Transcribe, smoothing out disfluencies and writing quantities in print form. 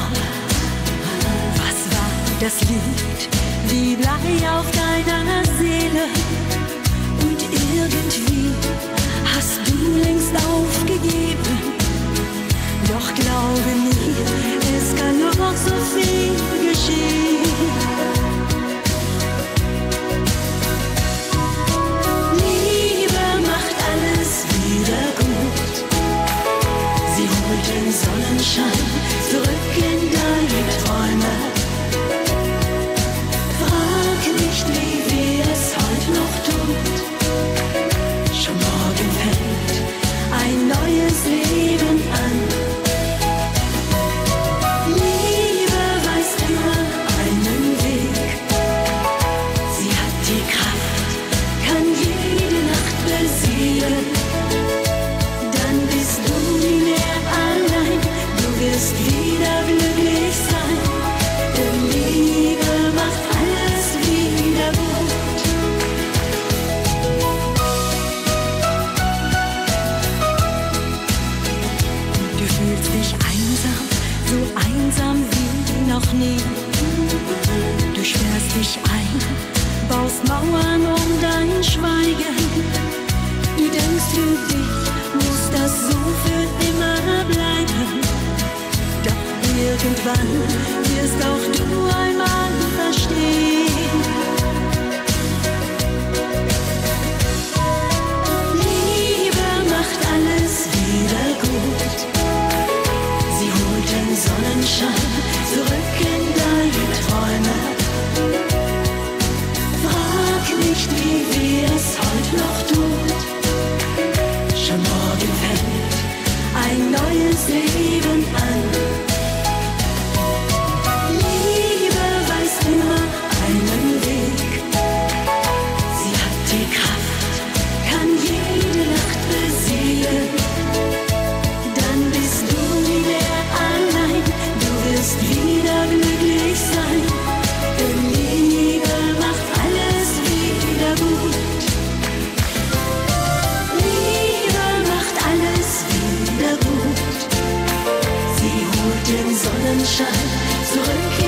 Was war das Lied wie Blei auf deiner Seele? Und irgendwie hast du längst aufgegeben. Doch glaube mir, es kann noch so viel geschehen. Liebe macht alles wieder gut. Sie holt den Sonnenschein zurück in deine Träume. Frag nicht, wie wir es heute noch tut. Schon morgen fängt ein neues Leben an. Liebe weiß immer einen Weg. Sie hat die Kraft, kann jede Nacht besiegen. Dann bist du nie mehr allein, du wirst wieder glücklich sein. Denn Liebe macht alles wieder gut. Du fühlst dich einsam, so einsam wie noch nie. Du sperrst dich ein, baust Mauern um dein Schweigen. Du denkst, für dich muss das so für immer bleiben. Doch irgendwann wirst auch du einmal verstehen. Liebe macht alles wieder gut. Sie holt den Sonnenschein zurück in deine Träume. Frag nicht, wie wir es heute noch tut. Schon morgen fängt ein neues Leben an. Liebe weiß immer einen Weg. Sie hat die Kraft, kann jede Nacht besiegen. Dann bist du nie mehr allein, du wirst wieder glücklich sein. Denn Liebe macht alles wieder gut. Liebe macht alles wieder gut. Sie holt den Sonnenschein zurück